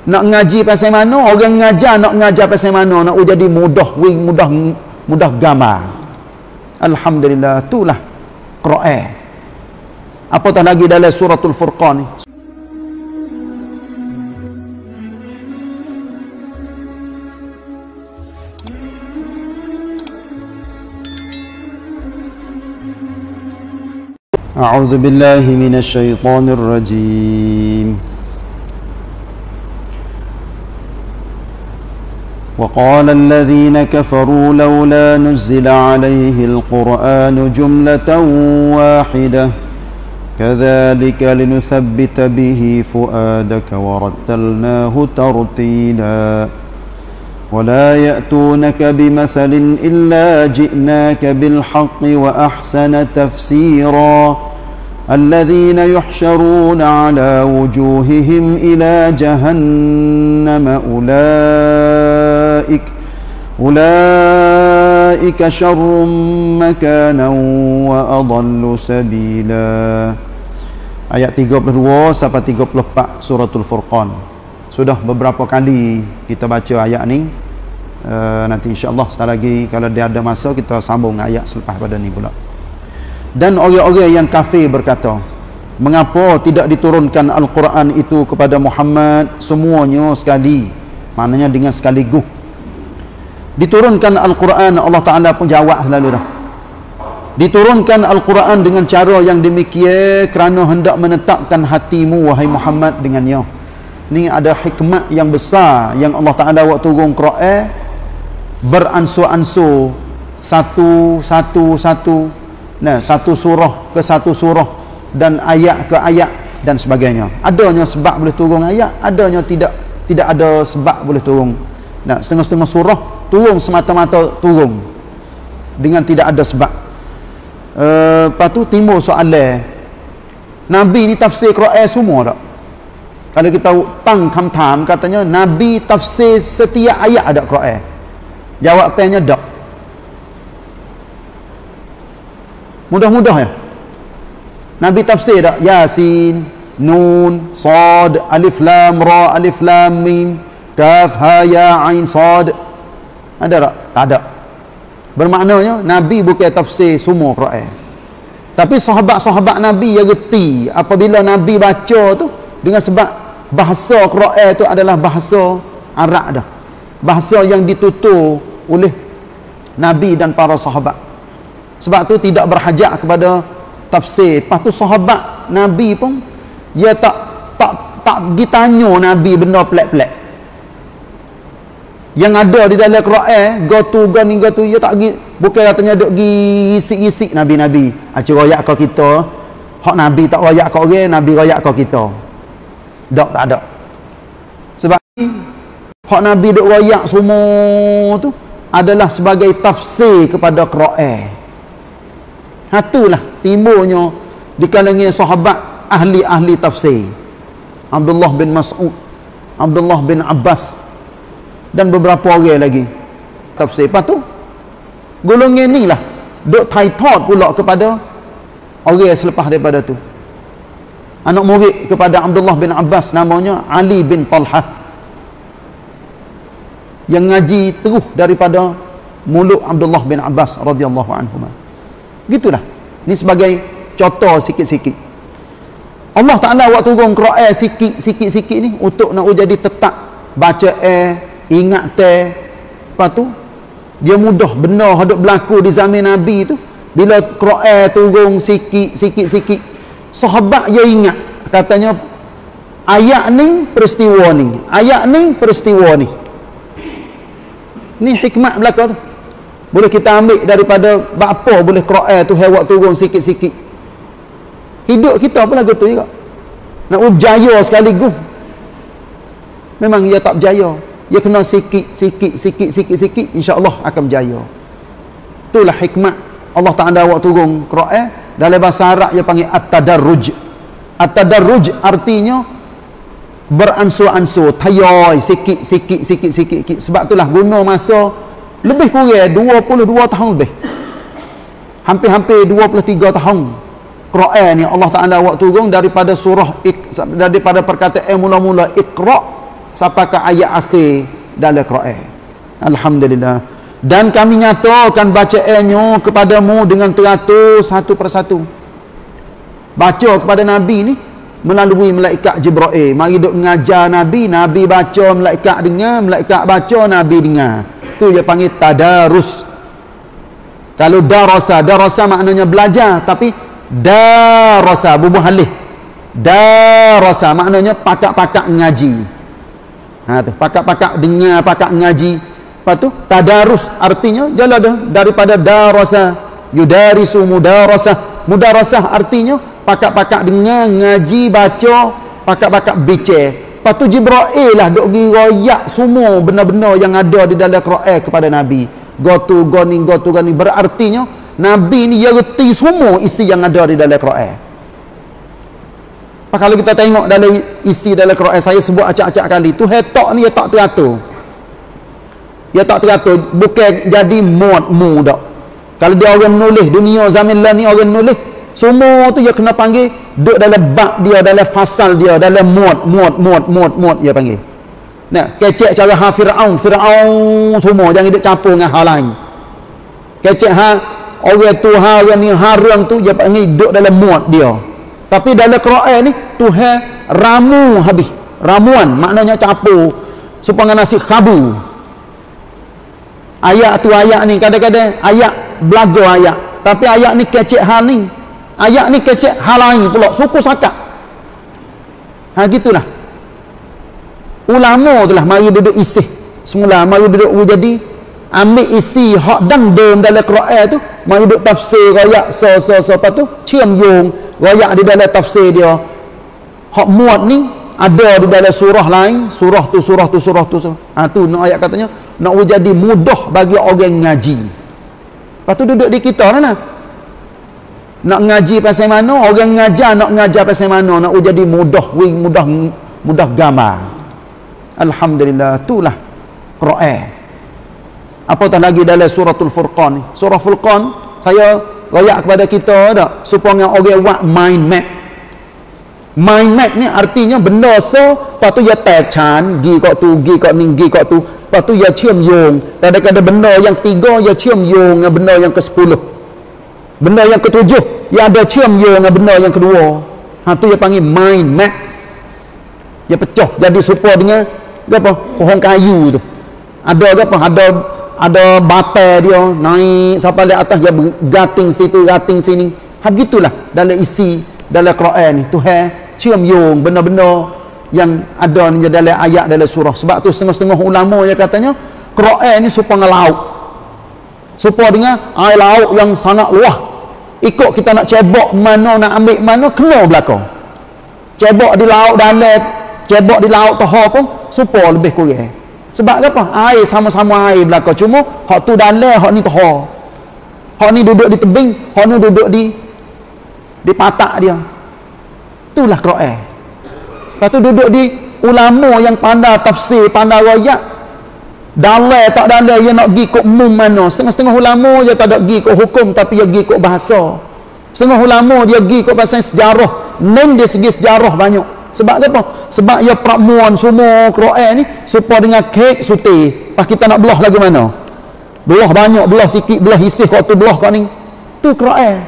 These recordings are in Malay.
Nak ngaji pasal mana, orang ngajar nak ngajar pasal mana, nak jadi mudah gambar. Alhamdulillah, itulah Quran. Apatah lagi dalam suratul Furqan ni. A'udzu billahi minasy syaithanir rajim. وقال الذين كفروا لولا نزل عليه القرآن جملة واحدة كذلك لنثبت به فؤادك ورتلناه ترتيلا ولا يأتونك بمثل إلا جئناك بالحق وأحسن تفسيرا الذين يحشرون على وجوههم إلى جهنم أولئك شر مكانا وأضل سبيلا. Ayat 32 sampai 34 suratul Furqan. Sudah beberapa kali kita baca ayat ni. Nanti insya-Allah setelah lagi kalau dia ada masa kita sambung ayat selepas pada ni pula. Dan orang-orang yang kafir berkata, mengapa tidak diturunkan Al-Quran itu kepada Muhammad semuanya sekali, maknanya dengan sekaligus. Diturunkan Al-Quran, Allah Ta'ala pun jawab selalu dah. Diturunkan Al-Quran dengan cara yang demikian kerana hendak menetapkan hatimu wahai Muhammad dengannya. Ni ada hikmat yang besar yang Allah Ta'ala buat turun Quran beransur-ansur, satu. Nah, satu surah ke satu surah dan ayat ke ayat dan sebagainya. Adanya sebab boleh turun ayat, adanya tidak ada sebab boleh turun. Nah, setengah-setengah surah turun semata-mata turun dengan tidak ada sebab. Lepas tu timbul soalan, Nabi ni tafsir Quran semua tak? Kalau kita tang kamtam katanya Nabi tafsir setiap ayat ada Quran. Jawapannya tak. Mudah-mudah ya. Nabi tafsir tak? Yasin, Nun, Sad, Alif Lam Ra, Alif Lam Mim, Kaf Ha Ya Ain Sad. Ada tak? Tak ada. Bermaknanya Nabi bukan tafsir semua Quran. Tapi sahabat-sahabat Nabi yang reti apabila Nabi baca tu dengan sebab bahasa Quran tu adalah bahasa Arab dah. Bahasa yang ditutur oleh Nabi dan para sahabat. Sebab tu tidak berhajat kepada tafsir. Lepas tu sahabat Nabi pun dia tak pergi tanya Nabi benda pelik-pelik yang ada di dalam Quran, go tu dia tak pergi, bukan katanya duk pergi isik-isik Nabi-Nabi aci royak kau kita, hak Nabi tak royak kau orang, Nabi royak kau kita. Tak ada. Sebab hak Nabi duk royak semua tu adalah sebagai tafsir kepada Quran. Itulah timbulnya di kalangan sahabat ahli-ahli tafsir. Abdullah bin Mas'ud, Abdullah bin Abbas dan beberapa orang lagi tafsir. Lepas tu golongan ni lah duk taitot pula kepada orang selepas daripada tu. Anak murid kepada Abdullah bin Abbas namanya Ali bin Talhah yang ngaji terus daripada mulut Abdullah bin Abbas radhiyallahu anhu. Gitulah. Ni sebagai contoh sikit-sikit. Allah Ta'ala buat turun Quran sikit-sikit ni untuk nak jadi tetap baca ingat lepas tu dia mudah benar hadap berlaku di zaman Nabi tu. Bila Quran turun sikit-sikit sahabat dia ingat, katanya ayat ni peristiwa ni, ayat ni peristiwa ni. Ni hikmat belaka tu. Boleh kita ambil daripada bapa boleh Quran tu hewak turun sikit-sikit. Hidup kita pun lagu tu juga. Nak berjaya sekaligus. Memang ia tak berjaya. Ia kena sikit, insya-Allah akan berjaya. Itulah hikmat Allah Ta'ala buat turun Quran. Dalam bahasa Arab dia panggil at-tadarruj. At-tadarruj artinya beransur-ansur, tayai sikit. Sebab itulah guna masa lebih kurang 22 tahun lebih. Hampir 23 tahun. Quran ni Allah Ta'ala buat turun daripada surah daripada perkataan mula-mula Iqra sampai ke ayat akhir dalam Quran. Alhamdulillah. Dan kami nyatakan bacaannya kepadamu dengan teratur satu persatu. Baca kepada Nabi ni melalui malaikat Jibril. Mari duk mengajar Nabi, Nabi baca, malaikat dengar, malaikat baca, Nabi dengar. Tu dia panggil tadarus. Kalau darasa maknanya belajar, tapi darasa bubuh alif. Darasa maknanya pakak-pakak ngaji. Tu pakak-pakak dengar, pakak ngaji. Lepas tu tadarus artinya jalan dah daripada darasa yudarisu mudarasah. Mudarasah artinya pakak-pakak dengar, ngaji, baca, pakak-pakak bicara. Lepas tu Jibril lah duk pergi royak semua benda-benda yang ada di dalam Quran kepada Nabi. Gotu goni berartinya Nabi ni dia reti semua isi yang ada di dalam Quran. Kalau kita tengok dalam isi dalam Quran, saya sebut acak-acak kali, tu hetak ni dia tak teratur. Dia tak teratur, bukan jadi mu dak. Kalau dia orang nulis dunia zaman lah ni orang nulis, semua tu dia kena panggil duduk dalam bab dia, dalam fasal dia, dalam muat dia panggil. Nah, kecek cara Fir'aun semua jangan duk campur dengan hal lain. Kecek orang tu orang ni haram tu dia panggil duduk dalam muat dia. Tapi dalam Quran ni Tuhan ramu habis. Ramuan maknanya campur supaya nasi khabu. Ayat ni kadang-kadang ayat belaga ayat, tapi ayat ni kecek hal ni. Ayat ni kecek hal lain pula, suku sakat. Gitulah. Ulama tu lah mari duduk isi semula, mari duduk jadi ambil isi hak dan dalam Quran tu, mari duduk tafsir royak apa tu cium yung royak di dalam tafsir dia. Hak muat ni ada di dalam surah lain, surah tu. Tu nak ayat katanya nak jadi mudah bagi orang ngaji. Lepas tu duduk di kita lah nak ngaji pasal mana, orang ngajar nak ngajar pasal mana, nak jadi mudah gambar. Alhamdulillah, itulah Quran. Apatah lagi dalam suratul Furqan ni. Surah Furqan saya royak kepada kita dak supaya orang buat mind map. Mind map ni artinya benda lepas tu dia tachan, gi kat tu, gi kat ni, gi kat tu. Lepas tu dia cium yung. Kadang-kadang benda yang ketiga dia cium yung dengan benda yang ke-10. Benda yang ke-7 dia ada cium yung dengan benda yang kedua. Tu dia panggil mind map. Dia pecah jadi supaya dengan apa? Pohon kayu tu. Ada apa? Ada batai dia naik sampai di atas, dia gating situ, gating sini. Begitulah dalam isi dalam Quran ni. Tuhan cium yung benda-benda yang ada ni dalam ayat dalam surah. Sebab tu setengah-setengah ulama yang katanya Quran ni supaya laut. Supaya dengan air laut yang sangat luas. Ikut kita nak cebok mana, nak ambil mana, kena belakang. Cebok di laut dalam, cebok di laut Taha pun supaya lebih kurang. Sebab apa? Air sama-sama air belakang, cuma hak tu dalam, hak ni Taha. Hak ni duduk di tebing, hak ni duduk di patak dia. Itulah Quran. Lepas tu duduk di ulama yang pandai tafsir, pandai royak. Dalai tak dalai dia nak pergi ke umum mana. Setengah-setengah ulama dia tak ada pergi ke hukum, tapi dia pergi ke bahasa. Setengah ulama dia pergi ke bahasa sejarah. Nen dia segi sejarah banyak. Sebab apa? Sebab dia pramuan semua Quran ni supaya dengan kek suti. Pas kita nak belah lagi mana? Belah banyak, belah sikit, belah hisih waktu belah kat ni. Tu Quran.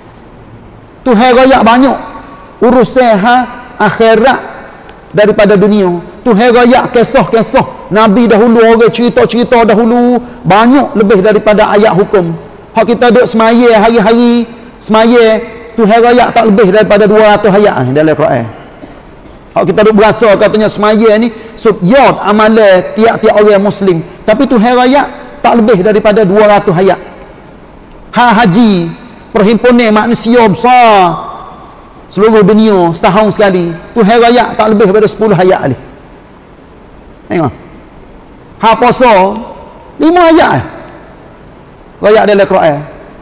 Tu herayak banyak. Urusan akhirat daripada dunia. Tu herayak kisah-kisah Nabi dahulu, orang cerita-cerita dahulu banyak lebih daripada ayat hukum. Hak kita duduk semaya hari-hari semaya, tu herayak tak lebih daripada 200 ayat dalam Quran. Hak kita duk berasa katanya semaya ni subyad amalan tiap-tiap orang muslim, tapi tu herayak tak lebih daripada 200 ayat. Haji perhimpunan manusia besar seluruh dunia setahun sekali, tu herayak tak lebih daripada 10 ayat ni. Tengok. Puasa 5 ayat. Ayat dalam Quran.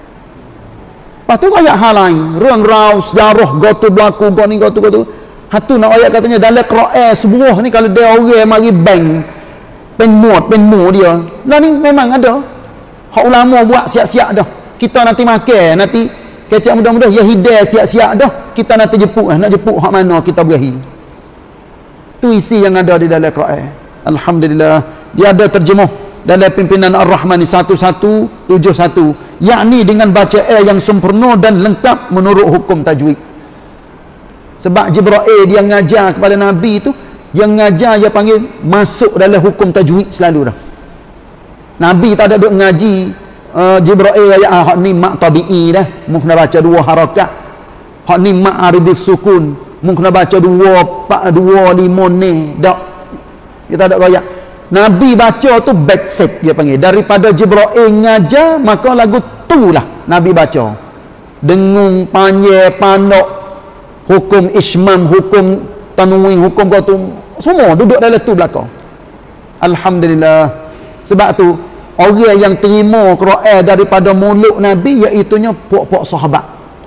Lepas tu ayat hal lain, ruang rau sejarah gotu berlaku goni gotu. Hatu nak ayat katanya dalam Quran sebuah ni kalau dia orang mari bank penmu dia. Lah ni memang ada. Hak ulama buat siap-siap dah. Kita nanti makan, nanti kecek mudah-mudah ya hidayah siap-siap dah. Kita nanti jemput, nak jemput hak mana kita berahi. Tu isi yang ada di dalam Quran. Alhamdulillah. Dia ada terjemuh dalam pimpinan Ar-Rahmani 1171, yakni dengan bacaan yang sempurna dan lengkap menurut hukum tajwid. Sebab Jibril dia ngajar kepada Nabi tu, dia ngajar, dia panggil masuk dalam hukum tajwid selalu dah. Nabi tak ada duk ngaji Jibril ayat hak ni mak tabi'i dah, mu kena baca dua harakat. Hak ni mak aridis sukun, mu kena baca dua lima ni dak. Kita tak royak. Nabi baca tu backset dia panggil. Daripada Jibril ngajar, maka lagu tu lah Nabi baca. Dengung, panjang, panok, hukum ismam, hukum tanwin, hukum kau tu semua duduk dalam tu belakang. Alhamdulillah. Sebab tu orang yang terima Quran daripada mulut Nabi iaitunya puak-puak sahabat.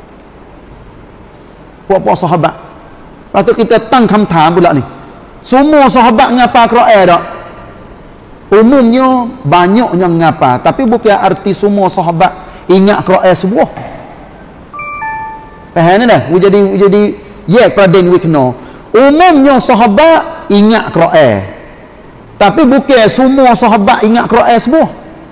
Puak-puak sahabat. Lepas tu kita tang khamtam pula ni. Semua sahabat ngapa Quran tak? Umumnya banyaknya ngapa, tapi bukan arti semua sahabat ingat Quran semua. Faham dah? Jadi ya peraden we kena. Umumnya sahabat ingat Quran. Tapi bukan semua sahabat ingat Quran semua.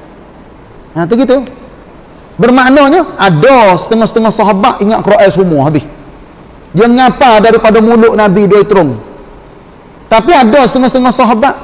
Ha tu gitu. Bermaknanya ada setengah-setengah sahabat ingat Quran semua habis. Dia ngapa daripada mulut Nabi dia terung. Tapi ada setengah-setengah sahabat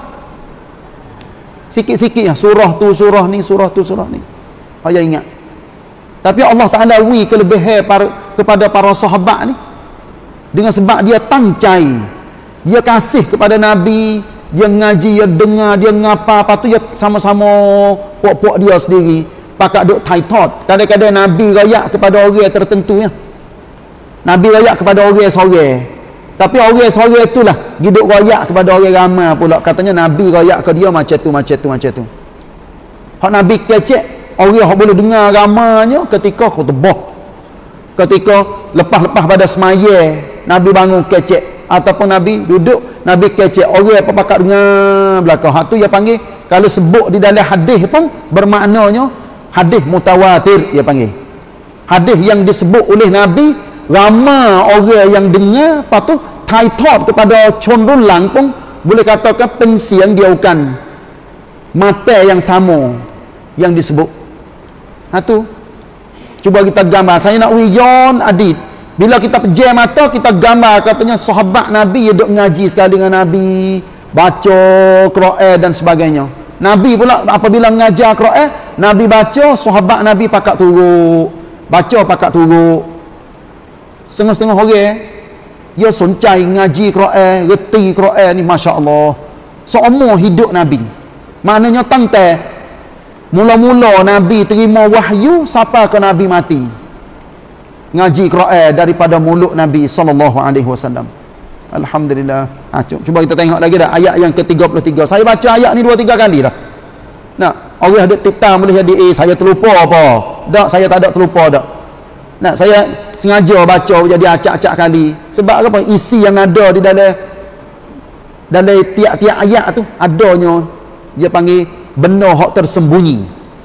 sikit-sikit surah tu surah ni, surah tu surah ni. Ayah ingat. Tapi Allah Ta'ala wi kelebihan kepada para sahabat ni dengan sebab dia tangcai, dia kasih kepada Nabi, dia ngaji, dia dengar, dia ngapa, lepas tu dia sama-sama puak-puak dia sendiri pakat duk taitot. Kadang-kadang Nabi rayak kepada orang tertentu ya. Nabi rayak kepada orang seorang, tapi orang seorang itulah hidup rayak kepada orang ramai pula. Katanya Nabi rayak ke dia macam tu, macam tu, macam tu. Hak Nabi kecek, orang yang boleh dengar ramanya ketika khutbah, ketika lepas-lepas pada semaya Nabi bangun kecek, ataupun Nabi duduk Nabi kecek, orang apa pakat dengar belakang. Hak tu dia panggil, kalau sebut di dalam hadis pun bermaknanya hadis mutawatir dia panggil. Hadis yang disebut oleh Nabi ramai orang yang dengar, lepas tu taitot kepada condolang pun boleh katakan pensian dia bukan mata yang sama yang disebut. Ha tu cuba kita gambar. Saya nak wiyon adit, bila kita pejam mata kita gambar, katanya sahabat Nabi duduk ngaji sekali dengan Nabi, baca Quran dan sebagainya. Nabi pula apabila mengajar Quran, Nabi baca, sahabat Nabi pakat turut, baca pakat turut. Setengah-setengah orang dia soncai ngaji Quran, reti Quran ni, masya-Allah. Seumur hidup Nabi. Maknanya tangtai mula-mula Nabi terima wahyu sampai ke Nabi mati. Ngaji Quran daripada mulut Nabi sallallahu alaihi wasallam. Alhamdulillah. Cuba kita tengok lagi dah ayat yang ke-33. Saya baca ayat ni 2-3 kali dah. Nak orang ada tipta boleh jadi saya terlupa apa? Tak, saya tak ada terlupa dak. Nah, saya sengaja baca jadi acak-acak kali. Sebab apa? Isi yang ada di dalam tiap-tiap ayat tu adanya dia panggil benda hak tersembunyi.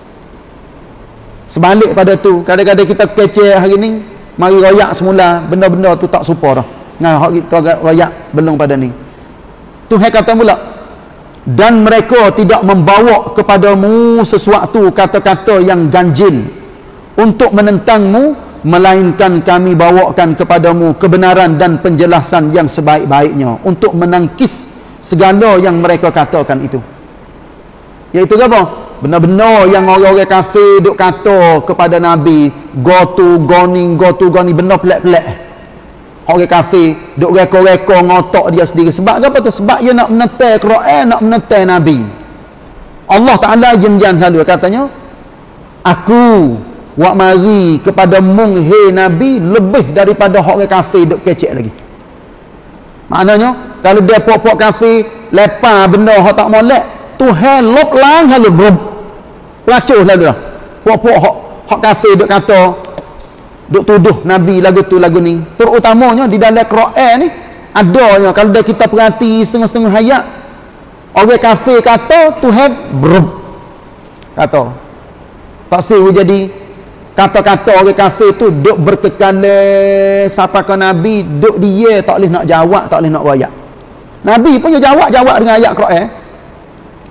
Sebalik pada tu, kadang-kadang kita kecek hari ni, mari royak semula, benda-benda tu tak serupa dah. Nah, hak kita royak belum pada ni. Tuhan kata pula, dan mereka tidak membawa kepadamu sesuatu kata-kata yang ganjil untuk menentangmu, melainkan kami bawakan kepadamu kebenaran dan penjelasan yang sebaik-baiknya untuk menangkis segala yang mereka katakan itu. Iaitu apa? Benar-benar yang orang-orang kafir duk kata kepada Nabi, go to goni, benda pelik-pelik. Orang kafir duk reka-reka ngotak dia sendiri. Sebab apa tu? Sebab dia nak menetai Quran, nak menetai Nabi. Allah Ta'ala janjian selalu katanya, aku wak mari kepada mung he Nabi lebih daripada orang kafir duk kecek lagi. Maknanya kalau dia puak-puak kafir lepas benda hak tak molek, Tuhan lok lang halu bro. Racuh lalu dah. Puak-puak hak kafir duk kata, duk tuduh Nabi lagu tu lagu ni. Terutamanya di dalam Quran ni adanya, kalau kita perhati setengah-setengah ayat, orang kafir kata Tuhan bro. Kata. Tak sih jadi kata-kata orang kafir tu duk berkekal sampai ke Nabi, duk dia tak boleh nak jawab, tak boleh nak wayak. Nabi pun dia jawab dengan ayat Quran.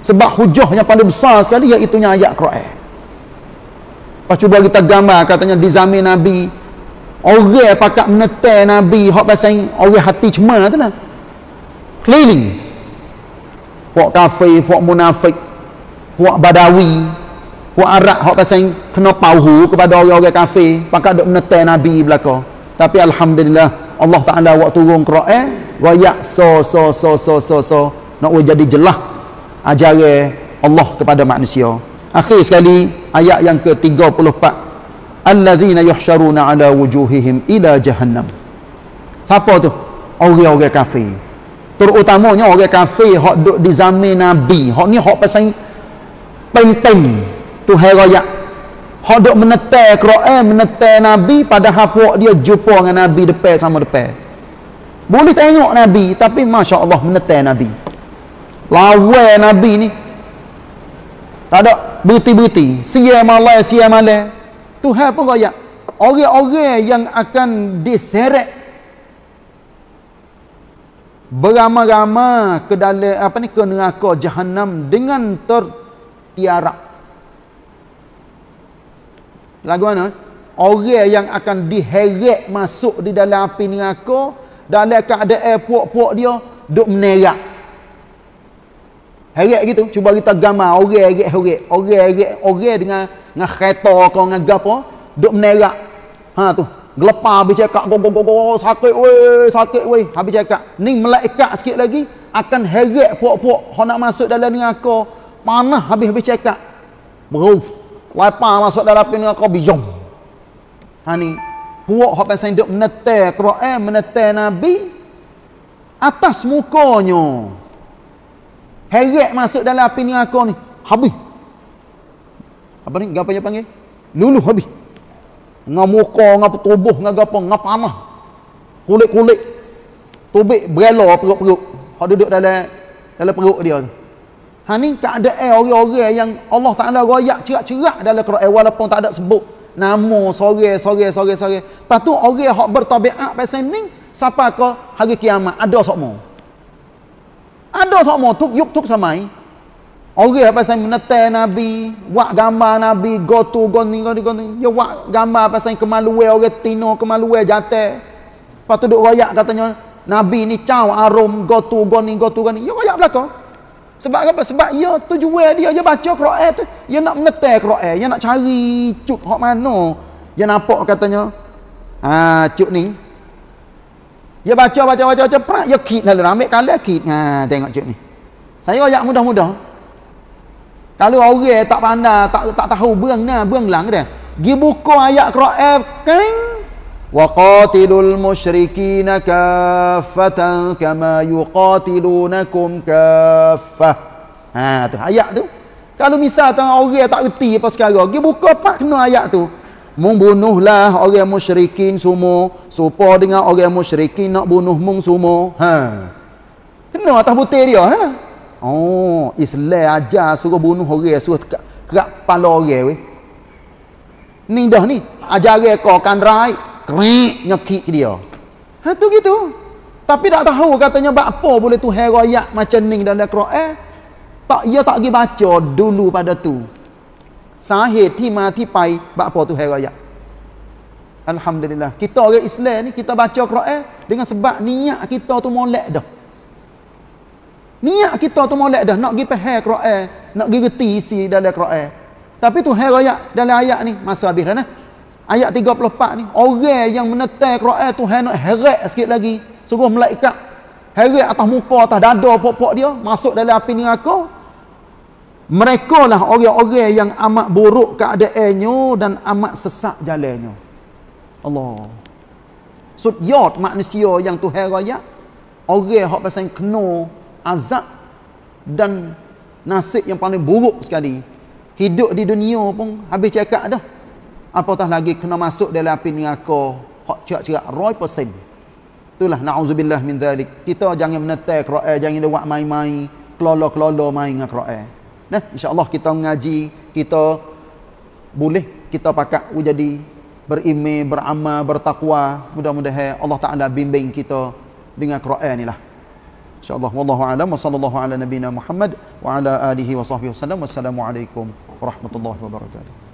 Sebab hujah yang paling besar sekali iaitunya ayat Quran. Lepas cuba kita gambar katanya di zaman Nabi, orang pakat menetai Nabi hak pasal orang hati cemar tu lah. Keliling. Puak kafir, puak munafik, puak badawi, puak Arab hak pasal kena pauhu kepada orang-orang kafir, pakat duk menetai Nabi belaka. Tapi alhamdulillah Allah Taala waktu turun Quran, wayak so nak jadi jelas ajaran Allah kepada manusia. Akhir sekali ayat yang ke-34, allazina yuhsyaruna ala wujuhihim ila jahannam. Siapa tu? Orang-orang kafir. Terutamanya orang kafir hak duk di zaman Nabi. Hak ni hak pasal peng-peng tu hai raya. Hak duk menetai Quran, menetai Nabi, padahal puak dia jumpa dengan Nabi depan sama depan. Boleh tengok Nabi tapi masya-Allah menetai Nabi. Lawan Nabi ni tak ada berti-berti, sia malai Tuhan pun royak orang-orang yang akan diseret beramai-ramai ke dalam ke neraka Jahannam dengan tertiarap. Lagu mana? Orang yang akan diheret masuk di dalam api neraka dalam keadaan puak-puak dia duk menerak. Heret gitu, cuba kita gambar orang heret dengan kereta ke dengan gapo duk menerak. Ha tu, gelepar habis cakap go sakit weh. Habis cakap ni malaikat sikit lagi akan heret puak-puak hok nak masuk dalam neraka. Panah habis cakap. Bro, lapar masuk dalam api neraka bijong. Ha ni, puak hok pasal duk menetai Quran, menetai Nabi atas mukanya. Heret masuk dalam api neraka ni. Habis. Apa ni? Apa dia panggil? Luluh habis. Ngah muka, ngah tubuh, ngah gapo, ngah panah. Kulit-kulit. Tubik berela perut-perut. Hak duduk dalam perut dia tu. Ha ni keadaan orang-orang yang Allah Taala royak cerak-cerak dalam Quran walaupun tak ada sebut nama sore. Lepas tu orang hak bertabiat pasal ni sampai ke hari kiamat ada sokmo. Ada sokmo tuk samai. Orang pasal menetai Nabi, buat gambar Nabi, goni. Dia buat gambar pasal kemaluan orang tino, kemaluan jatuh. Lepas tu duk royak katanya Nabi ni caw arum goni. Dia royak belaka. Sebab apa? Sebab dia tujuan dia baca Quran tu, dia nak menetai Quran, dia nak cari cut hak mana. Dia nampak katanya cut ni. Dia baca prak dia kit lalu ambil kala kit. Tengok cut ni. Saya royak mudah-mudah. Kalau orang tak pandai, tak tahu berang lang dia. Gi buka ayat Quran kan wa qatilul musyrikina kaffatan kama yuqatilunakum kaffah. Tu ayat tu. Kalau misal orang tak reti apa sekarang, gi buka pak kena ayat tu. Membunuhlah orang musyrikin semua, supaya dengan orang musyrikin nak bunuh mung semua. Kena atas butir dia. Oh, Islam ajar suruh bunuh orang, suruh kerak kepala orang weh. Ni dah ni, ajaran kau kan rai, krek nyekik dia. Tu gitu. Tapi tak tahu katanya apa boleh tu royak macam ni dalam Quran. Ia tak pergi baca dulu pada tu. Sahih ti pai apa tu royak. Alhamdulillah. Kita orang Islam ni kita baca Quran dengan sebab niat kita tu molek dah. Niat kita tu molek dah nak pergi faham Quran, nak pergi reti isi dalam Quran. Tapi tu royak dalam ayat ni masa habis dah nah. Ayat 34 ni, orang yang menetai Quran tu nak heret sikit lagi, suruh malaikat heret atas muka, atas dada pokok dia masuk dalam api neraka. Mereka lah orang-orang yang amat buruk keadaannya dan amat sesak jalannya. Allah. Sudyot manusia yang Tuhan royak, orang hak pasal kena azab dan nasib yang paling buruk sekali. Hidup di dunia pun habis cakap dah. Apatah lagi kena masuk dalam api neraka hak cerak-cerak 100%. Itulah na'udzubillah min dzalik. Kita jangan menetai Quran, jangan buat main-main, kelolo-kelolo main dengan Quran. Nah, insya-Allah kita mengaji, kita boleh kita pakat jadi beriman, beramal, bertakwa. Mudah-mudahan Allah Taala bimbing kita dengan Quran inilah. InsyaAllah. Wallahu a'lam wa sallallahu ala nabina Muhammad wa ala alihi wa sahbihi wasallam. Wassalamualaikum warahmatullahi wabarakatuh.